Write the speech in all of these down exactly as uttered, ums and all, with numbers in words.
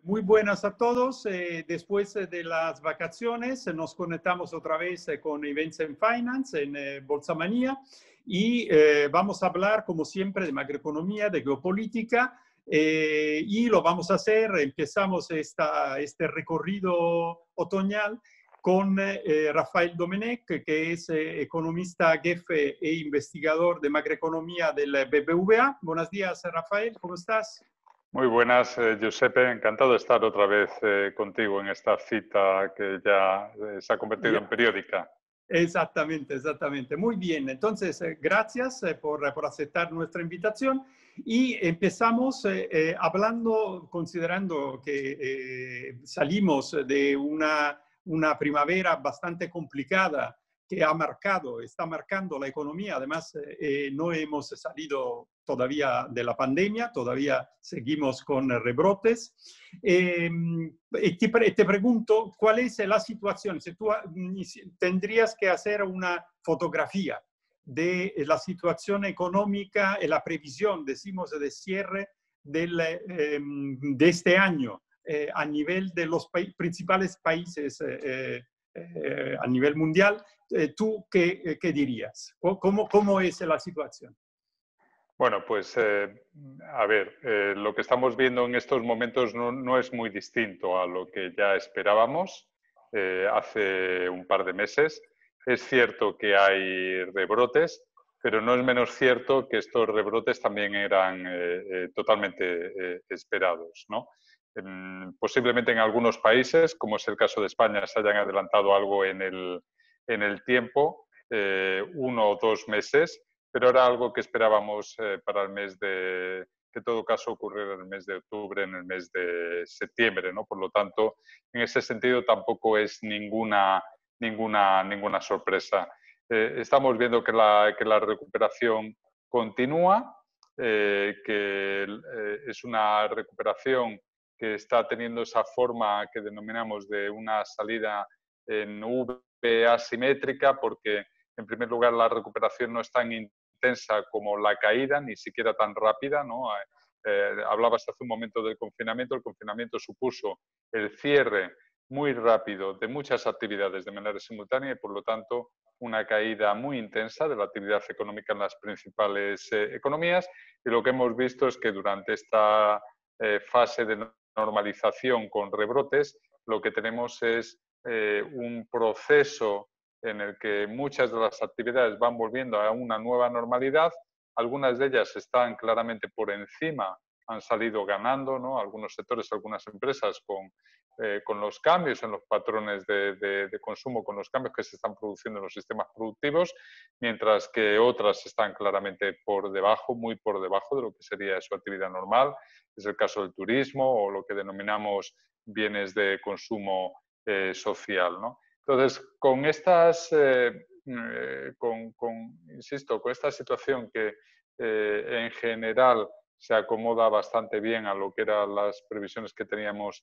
Muy buenas a todos. Eh, después de las vacaciones nos conectamos otra vez con Events and Finance en eh, Bolsa Manía y eh, vamos a hablar, como siempre, de macroeconomía, de geopolítica eh, y lo vamos a hacer. Empezamos esta, este recorrido otoñal con eh, Rafael Domenech, que es eh, economista jefe e investigador de macroeconomía del B B V A. Buenos días, Rafael, ¿cómo estás? Muy buenas, eh, Giuseppe. Encantado de estar otra vez eh, contigo en esta cita que ya eh, se ha convertido yeah. en periódica. Exactamente, exactamente. Muy bien. Entonces, eh, gracias eh, por, por aceptar nuestra invitación. Y empezamos eh, eh, hablando, considerando que eh, salimos de una, una primavera bastante complicada que ha marcado, está marcando la economía. Además, eh, no hemos salido todavía de la pandemia, todavía seguimos con rebrotes. Eh, y te, te pregunto, ¿cuál es la situación? Si tú tendrías que hacer una fotografía de la situación económica y la previsión, decimos, de cierre del, eh, de este año eh, a nivel de los pa principales países eh, eh, a nivel mundial, eh, ¿tú qué, qué dirías? ¿Cómo, ¿Cómo es la situación? Bueno, pues eh, a ver, eh, lo que estamos viendo en estos momentos no, no es muy distinto a lo que ya esperábamos eh, hace un par de meses. Es cierto que hay rebrotes, pero no es menos cierto que estos rebrotes también eran eh, eh, totalmente eh, esperados, ¿no? Eh, posiblemente en algunos países, como es el caso de España, se hayan adelantado algo en el, en el tiempo, eh, uno o dos meses, pero era algo que esperábamos eh, para el mes de, que en todo caso ocurriera en el mes de octubre, en el mes de septiembre, ¿no? Por lo tanto, en ese sentido tampoco es ninguna, ninguna, ninguna sorpresa. Eh, estamos viendo que la, que la recuperación continúa, eh, que eh, es una recuperación que está teniendo esa forma que denominamos de una salida en V asimétrica, porque en primer lugar la recuperación no es tan intensa como la caída, ni siquiera tan rápida, ¿no? Eh, hablabas hace un momento del confinamiento. El confinamiento supuso el cierre muy rápido de muchas actividades de manera simultánea y, por lo tanto, una caída muy intensa de la actividad económica en las principales eh, economías. Y lo que hemos visto es que durante esta eh, fase de normalización con rebrotes, lo que tenemos es eh, un proceso en el que muchas de las actividades van volviendo a una nueva normalidad. Algunas de ellas están claramente por encima, han salido ganando, ¿no? Algunos sectores, algunas empresas con, eh, con los cambios en los patrones de, de, de consumo, con los cambios que se están produciendo en los sistemas productivos, mientras que otras están claramente por debajo, muy por debajo de lo que sería su actividad normal. Es el caso del turismo o lo que denominamos bienes de consumo eh, social, ¿no? Entonces, con estas, eh, eh, con, con, insisto, con esta situación que eh, en general se acomoda bastante bien a lo que eran las previsiones que teníamos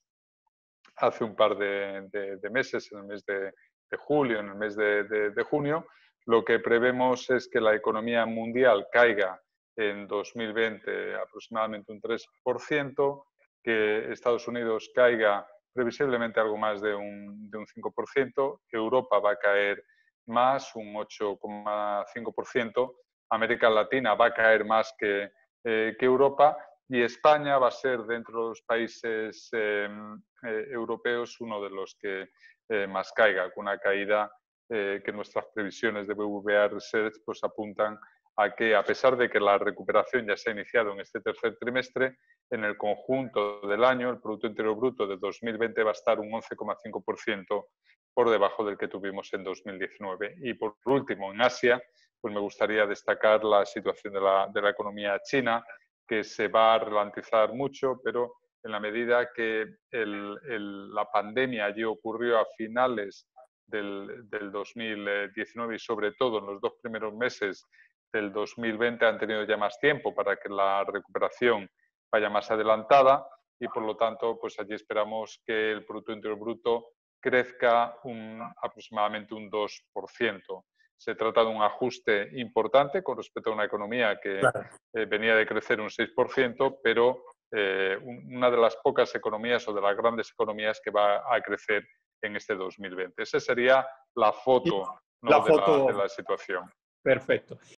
hace un par de, de, de meses, en el mes de, de julio, en el mes de, de, de junio, lo que prevemos es que la economía mundial caiga en dos mil veinte aproximadamente un tres por ciento, que Estados Unidos caiga previsiblemente algo más de un, de un cinco por ciento, Europa va a caer más, un ocho coma cinco por ciento, América Latina va a caer más que, eh, que Europa, y España va a ser, dentro de los países eh, eh, europeos, uno de los que eh, más caiga, con una caída eh, que nuestras previsiones de B B V A Research pues, apuntan a que, a pesar de que la recuperación ya se ha iniciado en este tercer trimestre, en el conjunto del año el Producto Interior Bruto de dos mil veinte va a estar un once coma cinco por ciento por debajo del que tuvimos en dos mil diecinueve. Y por último, en Asia, pues me gustaría destacar la situación de la, de la economía china, que se va a ralentizar mucho, pero en la medida que el, el, la pandemia allí ocurrió a finales del, del dos mil diecinueve y sobre todo en los dos primeros meses del dos mil veinte, han tenido ya más tiempo para que la recuperación vaya más adelantada y, por lo tanto, pues allí esperamos que el Producto Interior Bruto crezca un, aproximadamente un dos por ciento. Se trata de un ajuste importante con respecto a una economía que claro. eh, venía de crecer un seis por ciento, pero eh, una de las pocas economías o de las grandes economías que va a crecer en este dos mil veinte. Esa sería la foto, ¿no? La de, foto. la, de la situación. Perfecto.